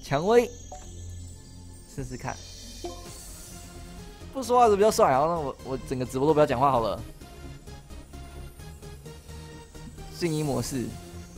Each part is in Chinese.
蔷薇，试试看。不说话是比较帅，好，那我整个直播都不要讲话好了。静音模式。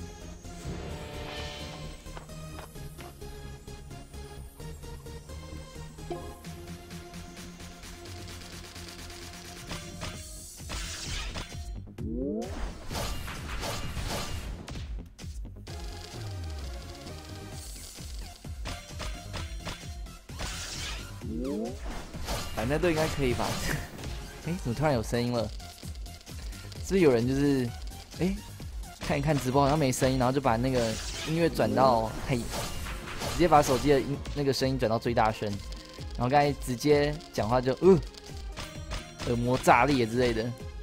反正都应该可以吧？哎，怎么突然有声音了？是不是有人就是哎看一看直播好像没声音，然后就把那个音乐转到直接把手机的那个声音转到最大声，然后刚才直接讲话就耳膜炸裂之类的。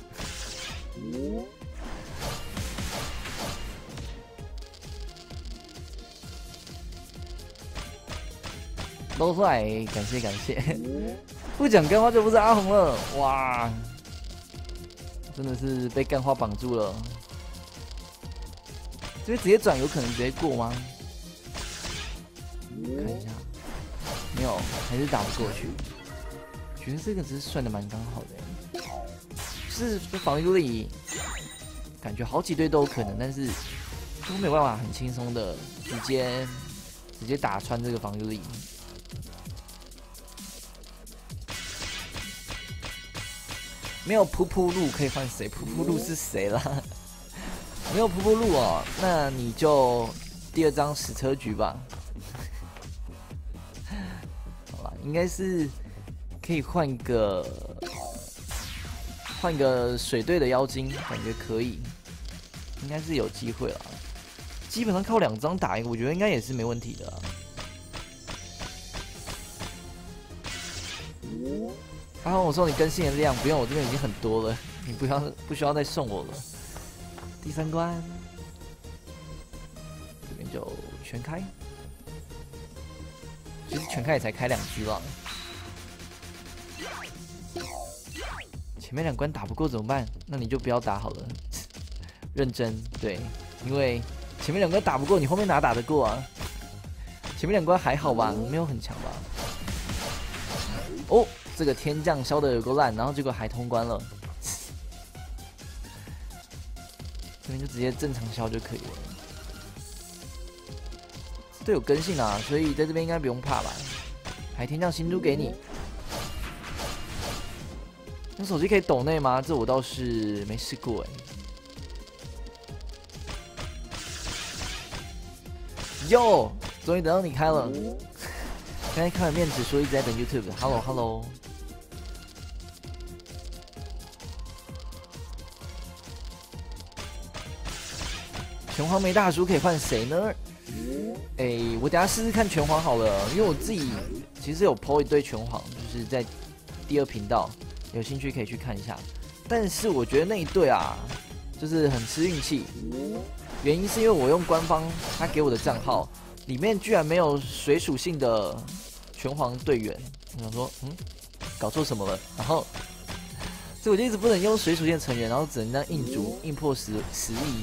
都帅，感谢感谢。不讲干话就不是阿红了，哇！真的是被干话绑住了。这边直接转有可能直接过吗？看一下，没有，还是打不过去。觉得这个只是算的蛮刚好的，是防御力，感觉好几队都有可能，但是都没有办法很轻松的直接打穿这个防御力。没有噗噗路可以换谁？噗噗路是谁啦？没有噗噗路哦，那你就第二张矢车局吧。好吧，应该是可以换个水队的妖精，感觉可以，应该是有机会了。基本上靠2张打赢，我觉得应该也是没问题的啦。然后我说你更新的量不用，我这边已经很多了，你不需要再送我了。第3关，这边就全开，其实全开也才开2局了。前面2关打不过怎么办？那你就不要打好了，认真对，因为前面2关打不过，你后面哪打得过啊？前面2关还好吧，没有很强吧？哦。这个天降削的有够烂，然后结果还通关了，这边就直接正常削就可以了。队有更新啊，所以在这边应该不用怕吧？还天降新珠给你，用手机可以抖内吗？这我倒是没试过哎。哟，终于等到你开了。刚才看了面子说一直在等 YouTube。Hello Hello。拳皇没大叔可以换谁呢？我等下试试看拳皇好了，因为我自己其实有 PO 一堆拳皇，就是在第2频道，有兴趣可以去看一下。但是我觉得那一队啊，就是很吃运气。原因是因为我用官方他给我的账号，里面居然没有水属性的拳皇队员。我想说，搞错什么了？然后，所以我就一直不能用水属性成员，然后只能这样硬逐，硬破10亿。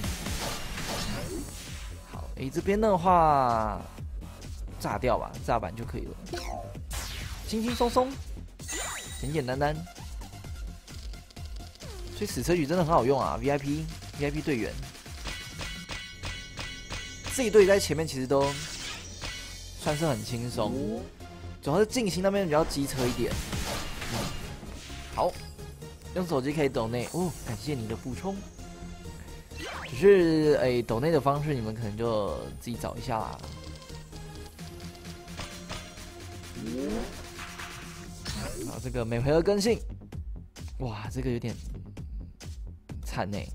好，这边的话炸掉吧，炸板就可以了，轻轻松松，简简单单。所以矢车局真的很好用啊 ，VIP 队员。这一队在前面其实都算是很轻松，主要是静心那边比较机车一点。好，用手机可以抖内哦，感谢你的补充。只是抖内的方式你们可能就自己找一下啦。好，这个每回合更新，哇，这个有点惨呢。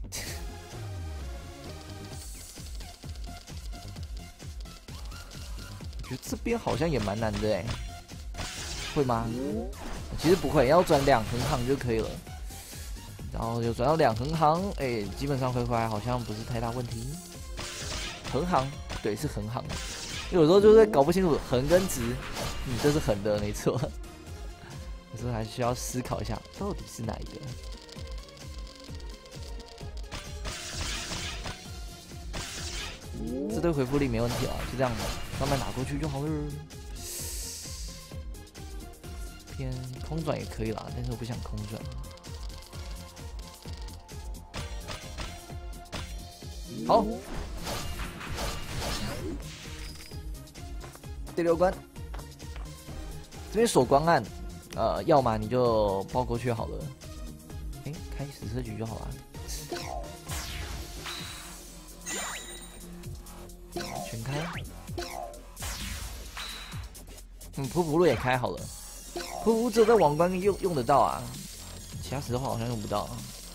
我觉得这边好像也蛮难的哎，会吗？其实不会，要转2横行就可以了。然后就转到2横行，基本上回来好像不是太大问题。横行，对，是横行。有时候就是搞不清楚横跟直，这是横的没错。有时候还需要思考一下，到底是哪一个。 这对回复力没问题啊，就这样慢慢打过去就好了。偏空转也可以啦，但是我不想空转。好，第6关，这边锁光暗，要么你就包过去好了。开史册局就好了。全开。普普路也开好了。普普只有在王冠用得到啊，其他时的话好像用不到。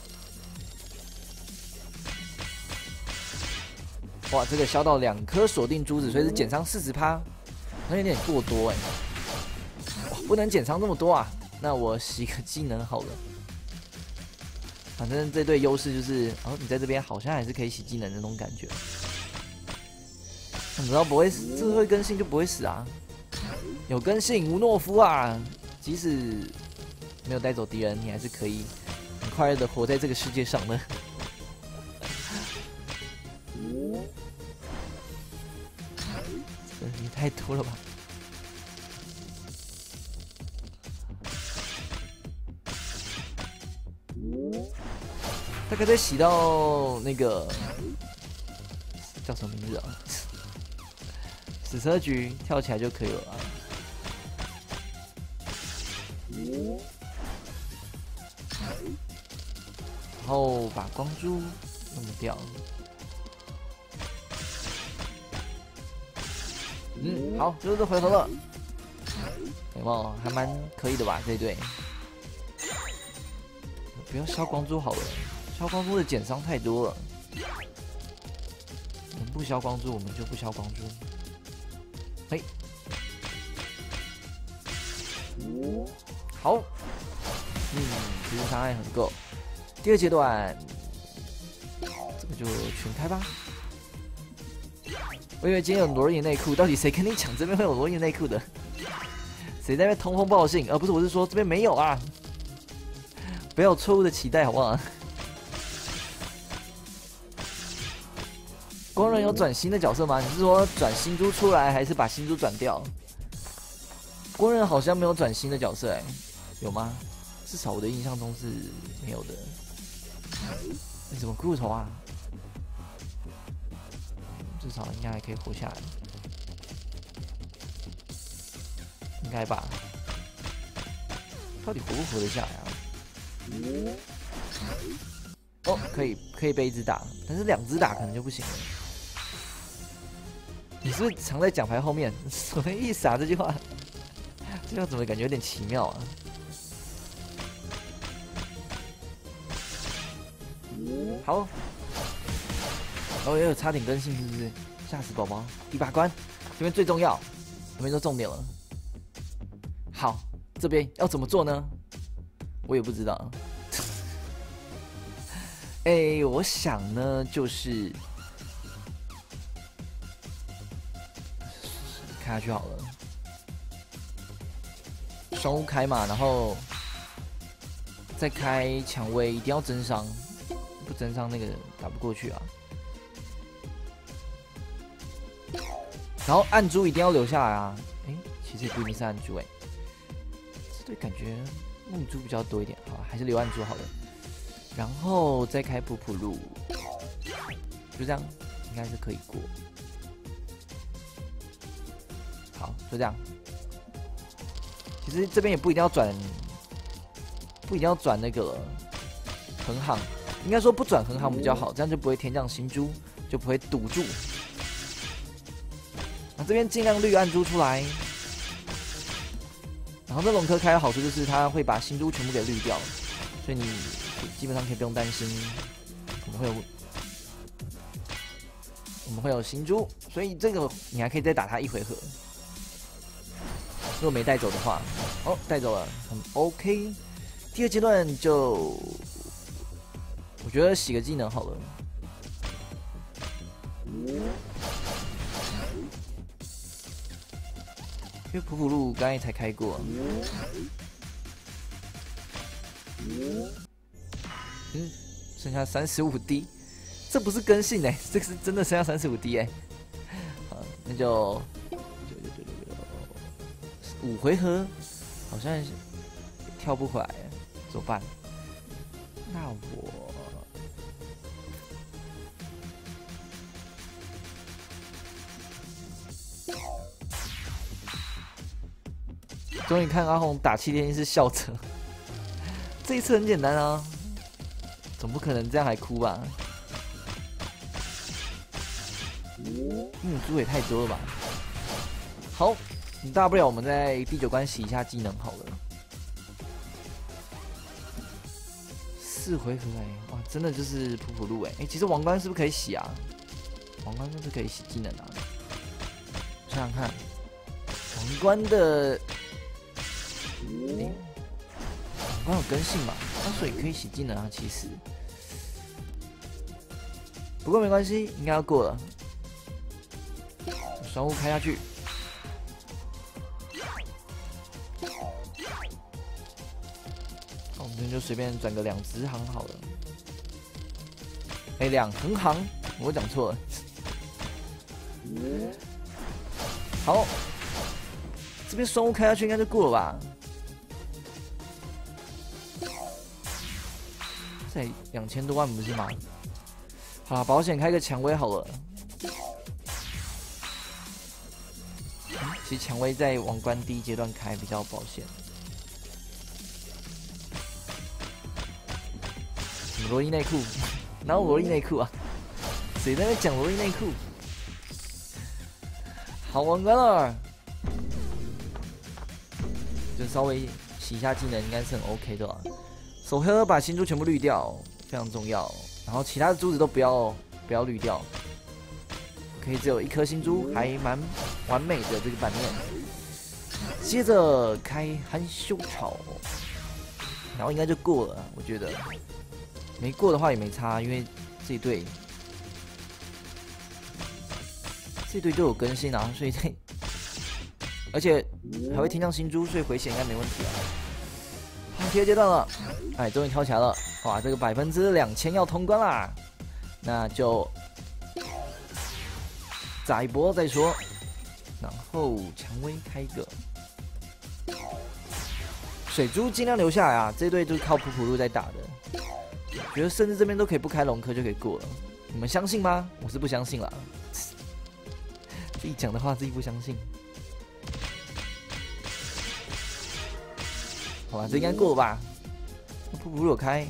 哇，这个削到2颗锁定珠子，所以是减伤40%，好像有点过多哎。哇，不能减伤这么多啊！那我洗个技能好了。反正这队优势就是，你在这边好像还是可以洗技能的那种感觉。只要不会死，这会更新就不会死啊。有更新吴诺夫啊，即使没有带走敌人，你还是可以很快乐的活在这个世界上的。这也太多了吧！大概再洗到那个叫什么名字啊？史册局跳起来就可以了啊。然后把光珠弄掉。好，就是这回合了。有没有？还蛮可以的吧？这一队。不要消光珠好了，消光珠的减伤太多了。能不消光珠，我们就不消光珠。嘿，好，其实伤害很够。第2阶段，这个就全开吧。我以为今天有罗伊内裤，到底谁跟你讲这边会有罗伊内裤的？谁在那边通风报信？不是，我是说这边没有啊。不要有错误的期待，好不好？光人有转新的角色吗？你是说转新珠出来，还是把新珠转掉？光人好像没有转新的角色，有吗？至少我的印象中是没有的。你怎么骷髅头啊？至少应该还可以活下来，应该吧？到底活不活得下来啊？可以被1只打，但是2只打可能就不行了。你是不是藏在奖牌后面？什么意思啊？这句话，这句话怎么感觉有点奇妙啊？好，也有差点更新，是不是？吓死宝宝！第8关，这边最重要，这边都重点了。好，这边要怎么做呢？我也不知道。我想呢，就是看下去好了。双屋开嘛，然后再开蔷薇，一定要增伤，不增伤那个打不过去啊。然后暗珠一定要留下来啊！其实也不一定是暗珠这对感觉梦珠比较多一点，好，还是留暗珠好了。然后再开普普路，就这样，应该是可以过。好，就这样。其实这边也不一定要转，那个了横航，应该说不转横航比较好，这样就不会天降新珠，就不会堵住。这边尽量绿暗珠出来，然后这龙科开的好处就是它会把新珠全部给绿掉，所以你基本上可以不用担心我们会有新珠，所以这个你还可以再打它1回合。如果没带走的话，带走了，很 OK。第2阶段就我觉得洗个技能好了。因为普普路刚才才开过，剩下35滴， 这不是更新哎，这个是真的剩下35滴哎。好，那就5回合，好像跳不回来，怎么办？那我终于看阿红打气天是笑着，这一次很简单啊，总不可能这样还哭吧？猪也太多了吧？好，大不了我们在第9关洗一下技能好了。4回合哇，真的就是普普路其实王冠是不是可以洗啊？王冠是不是可以洗技能啊？想想看，王冠的。王冠有更新嘛？所以可以洗技能啊，其实。不过没关系，应该要过了。双雾开下去。我们就随便转个2直航好了。2横航，我讲错了。好，这边双雾开下去应该就过了吧？才2000多万不是吗？好啦，保险开个蔷薇好了。其实蔷薇在王冠第1阶段开比较保险。什么萝莉内裤？哪有萝莉内裤啊？谁在那讲萝莉内裤？好，王冠了，就稍微洗一下技能，应该是很 OK 的啦。手黑把新珠全部滤掉，非常重要。然后其他的珠子都不要滤掉。可以只有1颗新珠，还蛮完美的这个版面。接着开含羞草，然后应该就过了，我觉得。没过的话也没差，因为这一队都有更新啊，所以而且还会听到新珠，所以回血应该没问题啊。好，第2阶段了，终于跳起来了，哇，这个2000%要通关啦，那就砸一波再说，然后蔷薇开一个，水珠尽量留下来啊，这队就是靠普普路在打的，我觉得甚至这边都可以不开龙科就可以过了，你们相信吗？我是不相信啦，自己讲的话自己不相信。好吧，这应该过了吧？普普路有开，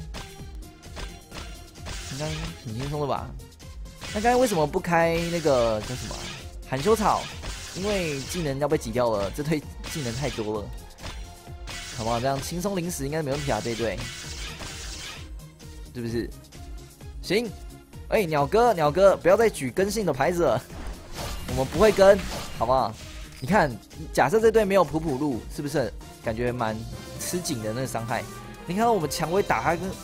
应该很轻松了吧？那刚才为什么不开那个叫什么含羞草？因为技能要被挤掉了，这队技能太多了，好不好？这样轻松零食应该没问题啊，这一队是不是？行，鸟哥，不要再举跟性的牌子了，我们不会跟，好不好？你看，假设这队没有普普路，是不是感觉蛮吃紧的那个伤害？你看到我们蔷薇打他跟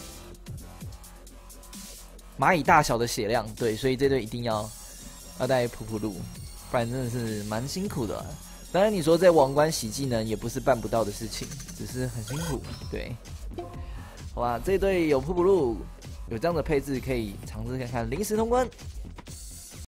蚂蚁大小的血量，对，所以这队一定要带普普路，不然真的是蛮辛苦的。当然，你说在王冠洗技能也不是办不到的事情，只是很辛苦，对。好吧，这队有普普路，有这样的配置可以尝试看看临时通关。